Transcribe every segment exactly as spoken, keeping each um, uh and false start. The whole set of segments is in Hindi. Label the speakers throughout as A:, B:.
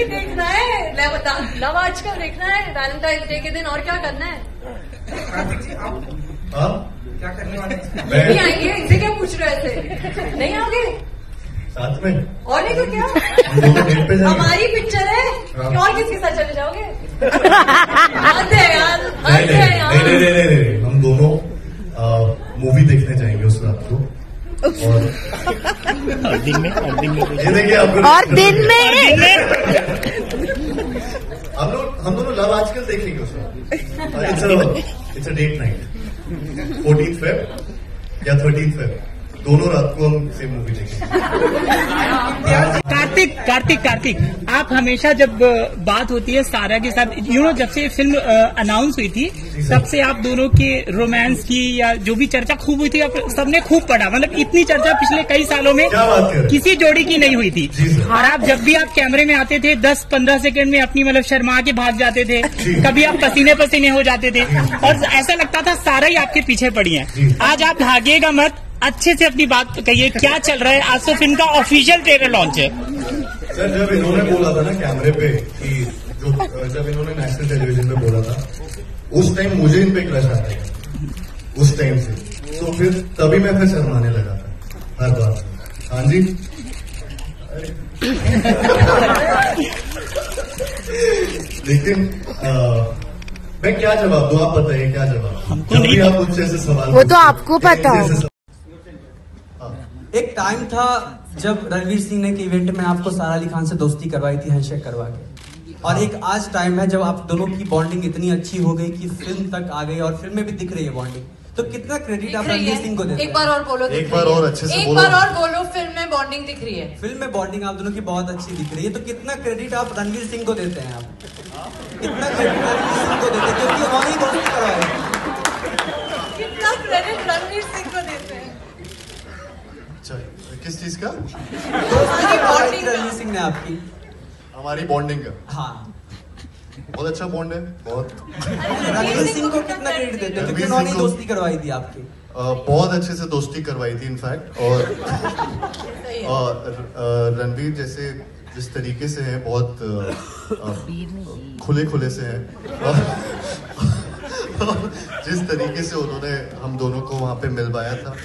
A: वही देखना है, लव आजकल देखना है वैलेंटाइन डे के दिन, और क्या करना है?
B: कार्तिक जी आप
C: हाँ
B: क्या करने वाले?
A: नहीं आएंगे, इनसे क्या पूछ रहे थे? नहीं आओगे
C: साथ में?
A: और नहीं तो क्या,
C: डेट पे
A: हमारी पिक्चर है, और किसके साथ चले जाओगे? हद है यार, हद है यार।
C: नहीं नहीं नहीं नहीं, हम दोनों मूवी देखने जाएंगे उस रात को, और
D: दिन में और दिन में
C: ये देखिए आपको,
E: और दिन में
C: हम लोग हम दोनों लव आजकल देखेंगे उस रात। It's it's a date night, fourteen Feb या थर्टीन फेब, दोनों रात को हम सेम मूवी देखेंगे।
D: कार्तिक कार्तिक कार्तिक आप हमेशा जब बात होती है सारा के साथ, यू नो जब से फिल्म अनाउंस हुई थी तब से आप दोनों के रोमांस की या जो भी चर्चा खूब हुई थी, आप सबने खूब पढ़ा, मतलब इतनी चर्चा पिछले कई सालों में किसी जोड़ी की नहीं हुई थी। और आप जब भी आप कैमरे में आते थे दस पंद्रह सेकंड में अपनी मतलब शर्मा के भाग जाते थे, कभी आप पसीने पसीने हो जाते थे और ऐसा लगता था सारा ही आपके पीछे पड़ी है। आज आप भागिएगा मत, अच्छे से अपनी बात कहिए, क्या चल रहा है? आज तो फिल्म का ऑफिशियल ट्रेलर लॉन्च है।
C: सर जब इन्होंने बोला था ना कैमरे पे कि जो जब इन्होंने नेशनल टेलीविजन पे बोला था, उस टाइम मुझे इन पे क्रश आ गया, उस टाइम से, तो फिर तभी मैं फिर शर्माने लगा था हर बात। हाँ जी लेकिन आ, मैं क्या जवाब दूं, आप बताइए क्या जवाब? जब भी आप मुझसे ऐसे सवाल,
E: वो तो आपको पता है।
B: एक टाइम था जब रणवीर सिंह ने के इवेंट में आपको सारा अली खान से दोस्ती करवाई थी, हैंडशेक करवा के, और एक आज टाइम है जब आप दोनों की बॉन्डिंग इतनी अच्छी हो गई कि फिल्म तक आ गई और फिल्म में भी दिख रही है बॉन्डिंग, तो कितना क्रेडिट आप रणवीर सिंह को देते हैं?
A: एक बार और बोलो,
C: एक बार और अच्छे से
A: एक
C: बोलो,
A: बार और बोलो, फिल्म में बॉन्डिंग दिख रही है।
B: फिल्म में बॉन्डिंग आप दोनों की बहुत अच्छी दिख रही है, तो कितना क्रेडिट आप रणवीर सिंह को देते हैं? आप कितना क्रेडिट रणवीर सिंह को देते हैं क्योंकि उन्होंने ही दोस्ती करवाई?
A: कितना क्रेडिट रणवीर सिंह को देते हैं?
C: किस चीज का?
B: दोस्ती करवाई थी रणवीर सिंह ने आपकी,
C: हमारी बॉन्डिंग का।
B: हाँ
C: बहुत अच्छा बॉन्ड है, बहुत।
B: रणवीर सिंह को कितना क्रेडिट देते हैं क्योंकि उन्होंने दोस्ती करवाई थी आपकी?
C: बहुत अच्छे से दोस्ती करवाई थी इनफैक्ट, और रणवीर जैसे जिस तरीके से है, बहुत खुले खुले से है, जिस तरीके से उन्होंने हम दोनों को वहाँ पे मिलवाया था।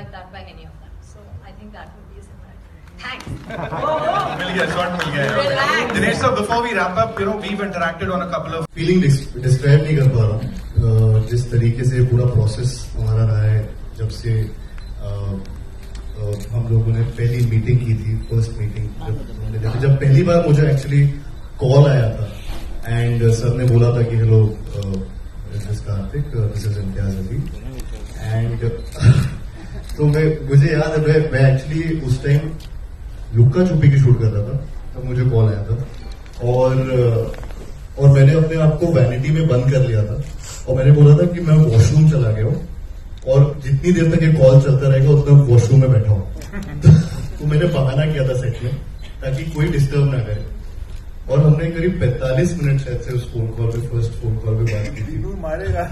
F: मिल गया, शॉट मिल गया। Dinesh sir, before we wrap up, you know, we've interacted on a couple of
C: feeling describe नहीं कर पा रहा हूँ, जिस तरीके से पूरा प्रोसेस हमारा रहा है जब से आ, आ, हम लोगों ने पहली मीटिंग की थी, फर्स्ट मीटिंग जब हमने देखी, जब पहली बार मुझे एक्चुअली कॉल आया था एंड सर ने बोला था कि hello this is Kartik, this is Imtiaz Ali, and तो मैं मुझे याद है मैं मैं एक्चुअली उस टाइम लुक्का छुपी की शूट कर रहा था, तब मुझे कॉल आया था, और और मैंने अपने आप को वैनिटी में बंद कर लिया था और मैंने बोला था कि मैं वॉशरूम चला गया हूँ और जितनी देर तक ये कॉल चलता रहेगा उतना वॉशरूम में बैठा हूँ। तो मैंने बहाना किया था सेट में ताकि कोई डिस्टर्ब ना करे, और हमने करीब पैंतालीस मिनट शायद से उस फोन कॉल पे, फर्स्ट फोन कॉल पे बात की थी।
F: मारेगा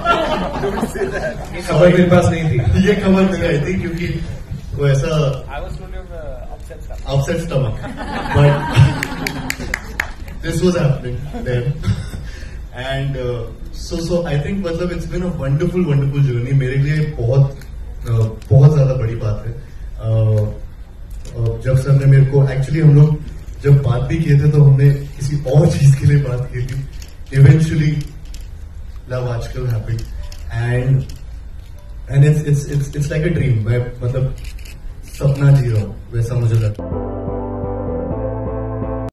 C: खबर मेरे पास नहीं थी, ये खबर नहीं आई थी क्योंकि वो ऐसा upset stomach, but this was happening there, and so so I think मतलब it's been a wonderful wonderful journey. मेरे लिए बहुत uh, बहुत ज्यादा बड़ी बात है। uh, uh, जब सर ने मेरे को एक्चुअली, हम लोग जब बात भी किए थे तो हमने किसी और चीज के लिए बात की थी। Eventually Love Aajkal happened, and and it's it's it's it's like a dream. मैं मतलब सपना जी रहा हूँ, वैसा मुझे लगता है।